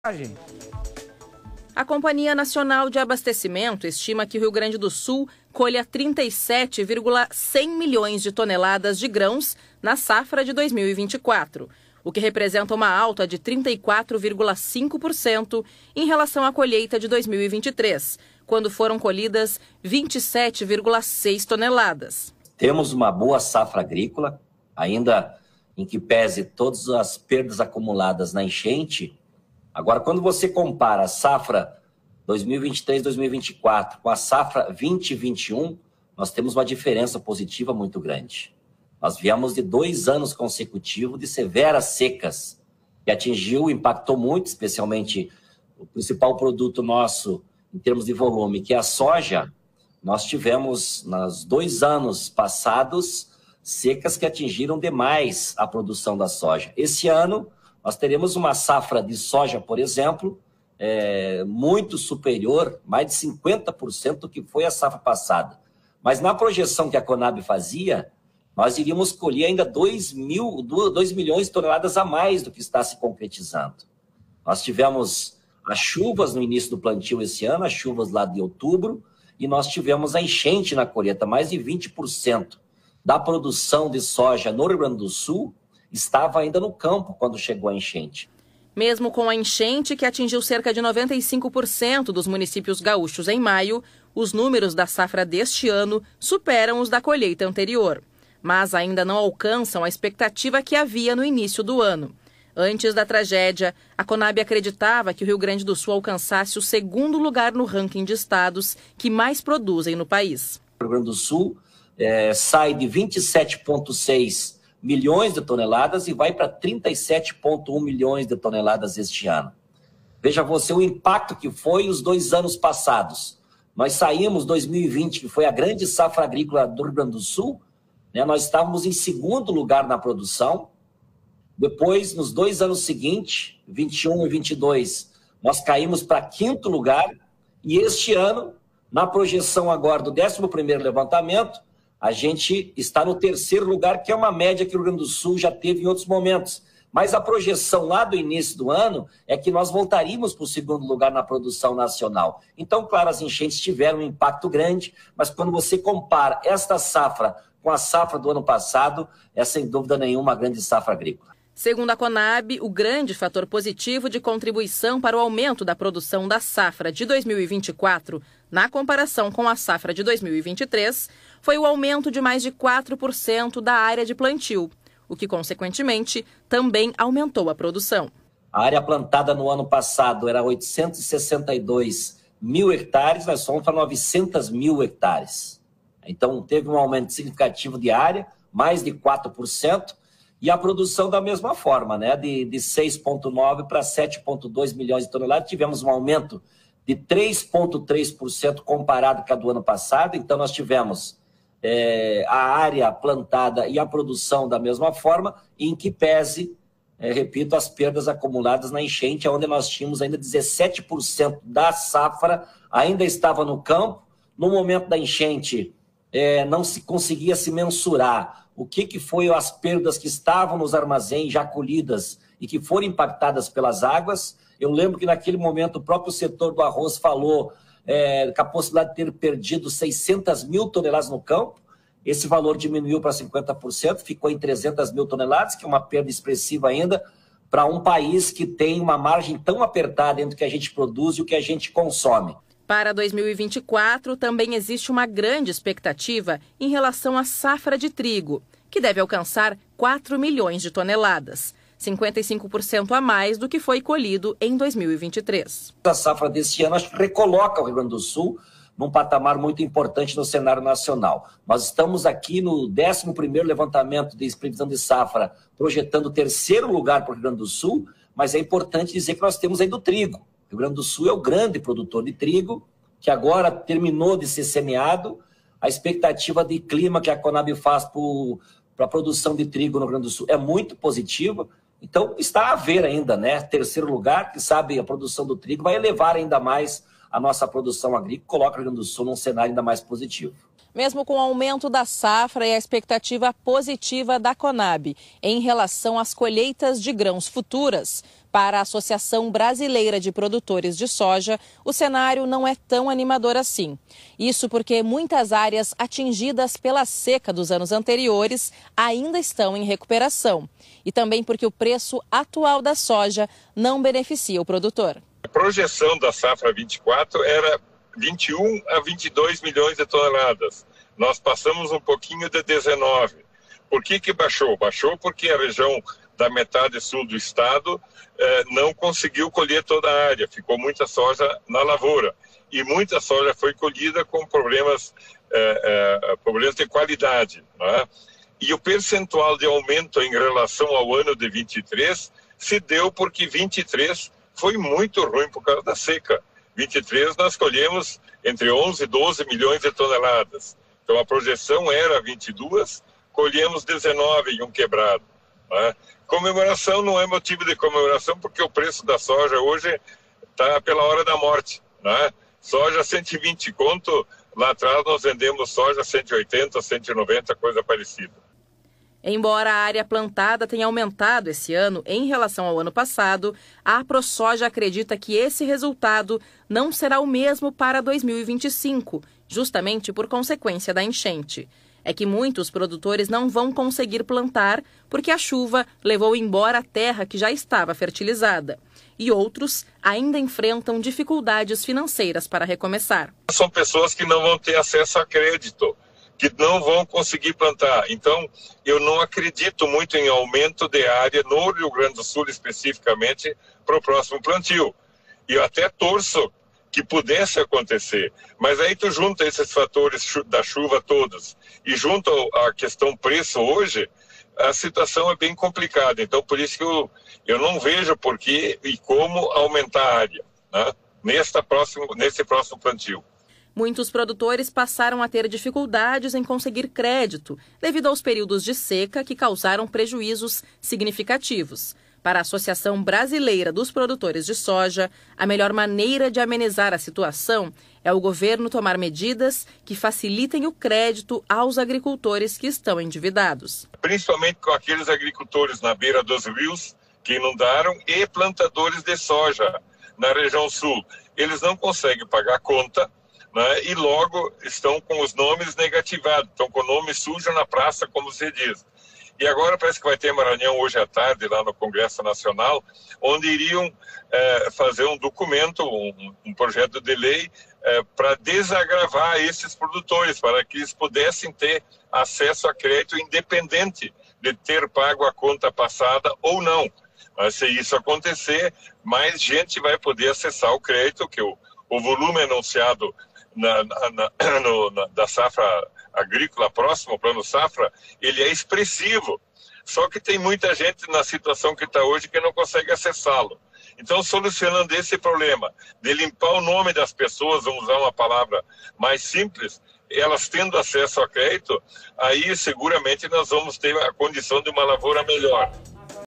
A Companhia Nacional de Abastecimento estima que o Rio Grande do Sul colha 37,100 milhões de toneladas de grãos na safra de 2024, o que representa uma alta de 34,5% em relação à colheita de 2023, quando foram colhidas 27,6 toneladas. Temos uma boa safra agrícola, ainda em que pese todas as perdas acumuladas na enchente. Agora, quando você compara a safra 2023-2024 com a safra 2021, nós temos uma diferença positiva muito grande. Nós viemos de 2 anos consecutivos de severas secas, que impactou muito, especialmente o principal produto nosso em termos de volume, que é a soja. Nós tivemos, nos 2 anos passados, secas que atingiram demais a produção da soja. Esse ano, nós teremos uma safra de soja, por exemplo, muito superior, mais de 50% do que foi a safra passada. Mas na projeção que a Conab fazia, nós iríamos colher ainda 2 milhões de toneladas a mais do que está se concretizando. Nós tivemos as chuvas no início do plantio esse ano, as chuvas lá de outubro, e nós tivemos a enchente na colheita. Mais de 20% da produção de soja no Rio Grande do Sul estava ainda no campo quando chegou a enchente. Mesmo com a enchente, que atingiu cerca de 95% dos municípios gaúchos em maio, os números da safra deste ano superam os da colheita anterior, mas ainda não alcançam a expectativa que havia no início do ano. Antes da tragédia, a Conab acreditava que o Rio Grande do Sul alcançasse o 2º lugar no ranking de estados que mais produzem no país. O Rio Grande do Sul sai de 27,6 milhões de toneladas e vai para 37,1 milhões de toneladas este ano. Veja você o impacto que foi os 2 anos passados. Nós saímos 2020, que foi a grande safra agrícola do Rio Grande do Sul, né? Nós estávamos em 2º lugar na produção. Depois, nos 2 anos seguintes, 21 e 22, nós caímos para 5º lugar. E este ano, na projeção agora do 11º levantamento, a gente está no 3º lugar, que é uma média que o Rio Grande do Sul já teve em outros momentos. Mas a projeção lá do início do ano é que nós voltaríamos para o 2º lugar na produção nacional. Então, claro, as enchentes tiveram um impacto grande, mas quando você compara esta safra com a safra do ano passado, é sem dúvida nenhuma uma grande safra agrícola. Segundo a Conab, o grande fator positivo de contribuição para o aumento da produção da safra de 2024, na comparação com a safra de 2023, foi o aumento de mais de 4% da área de plantio, o que, consequentemente, também aumentou a produção. A área plantada no ano passado era 862 mil hectares, nós fomos para 900 mil hectares. Então, teve um aumento significativo de área, mais de 4%, e a produção da mesma forma, né? De 6,9 para 7,2 milhões de toneladas. Tivemos um aumento de 3,3% comparado com a do ano passado. Então, nós tivemos a área plantada e a produção da mesma forma, em que pese, repito, as perdas acumuladas na enchente, onde nós tínhamos ainda 17% da safra ainda estava no campo. No momento da enchente, não se conseguia se mensurar o que foi as perdas que estavam nos armazéns já colhidas e que foram impactadas pelas águas. Eu lembro que naquele momento o próprio setor do arroz falou com a possibilidade de ter perdido 600 mil toneladas no campo. Esse valor diminuiu para 50%, ficou em 300 mil toneladas, que é uma perda expressiva ainda para um país que tem uma margem tão apertada entre o que a gente produz e o que a gente consome. Para 2024, também existe uma grande expectativa em relação à safra de trigo, que deve alcançar 4 milhões de toneladas, 55% a mais do que foi colhido em 2023. A safra desse ano recoloca o Rio Grande do Sul num patamar muito importante no cenário nacional. Nós estamos aqui no 11º levantamento de previsão de safra, projetando o 3º lugar para o Rio Grande do Sul, mas é importante dizer que nós temos ainda o trigo. O Rio Grande do Sul é o grande produtor de trigo, que agora terminou de ser semeado. A expectativa de clima que a Conab faz para a produção de trigo no Rio Grande do Sul é muito positiva. Então, está a ver ainda, né? 3º lugar, que sabe, a produção do trigo vai elevar ainda mais a nossa produção agrícola, coloca o Rio Grande do Sul num cenário ainda mais positivo. Mesmo com o aumento da safra e a expectativa positiva da Conab em relação às colheitas de grãos futuras, Para a Associação Brasileira de Produtores de Soja, o cenário não é tão animador assim. Isso porque muitas áreas atingidas pela seca dos anos anteriores ainda estão em recuperação. E também porque o preço atual da soja não beneficia o produtor. A projeção da safra 24 era 21 a 22 milhões de toneladas. Nós passamos um pouquinho de 19. Por que baixou? Baixou porque a região da metade sul do estado não conseguiu colher toda a área, ficou muita soja na lavoura. E muita soja foi colhida com problemas de qualidade. Né? E o percentual de aumento em relação ao ano de 23 se deu porque 23 foi muito ruim por causa da seca. 23 nós colhemos entre 11 e 12 milhões de toneladas. Então a projeção era 22, colhemos 19 e um quebrado. Né? Comemoração não é motivo de comemoração porque o preço da soja hoje está pela hora da morte. Né? Soja 120 conto, lá atrás nós vendemos soja 180, 190, coisa parecida. Embora a área plantada tenha aumentado esse ano em relação ao ano passado, a AproSoja acredita que esse resultado não será o mesmo para 2025, justamente por consequência da enchente. É que muitos produtores não vão conseguir plantar porque a chuva levou embora a terra que já estava fertilizada. E outros ainda enfrentam dificuldades financeiras para recomeçar. São pessoas que não vão ter acesso a crédito, que não vão conseguir plantar. Então, eu não acredito muito em aumento de área no Rio Grande do Sul, especificamente, para o próximo plantio. E eu até torço que pudesse acontecer. Mas aí tu junta esses fatores da chuva todos e junto à questão preço hoje, a situação é bem complicada. Então, por isso que eu não vejo por que e como aumentar a área, né, nesse próximo plantio. Muitos produtores passaram a ter dificuldades em conseguir crédito devido aos períodos de seca que causaram prejuízos significativos. Para a Associação Brasileira dos Produtores de Soja, a melhor maneira de amenizar a situação é o governo tomar medidas que facilitem o crédito aos agricultores que estão endividados. Principalmente com aqueles agricultores na beira dos rios que inundaram e plantadores de soja na região sul. Eles não conseguem pagar a conta, né, e logo estão com os nomes negativados, estão com o nome sujo na praça, como se diz. E agora parece que vai ter Maranhão hoje à tarde, lá no Congresso Nacional, onde iriam fazer um documento, um projeto de lei para desagravar esses produtores, para que eles pudessem ter acesso a crédito independente de ter pago a conta passada ou não. Mas se isso acontecer, mais gente vai poder acessar o crédito, que o volume anunciado da safra agrícola próxima, o plano safra, ele é expressivo. Só que tem muita gente na situação que está hoje que não consegue acessá-lo. Então, solucionando esse problema de limpar o nome das pessoas, vamos usar uma palavra mais simples, elas tendo acesso a crédito, aí seguramente nós vamos ter a condição de uma lavoura melhor.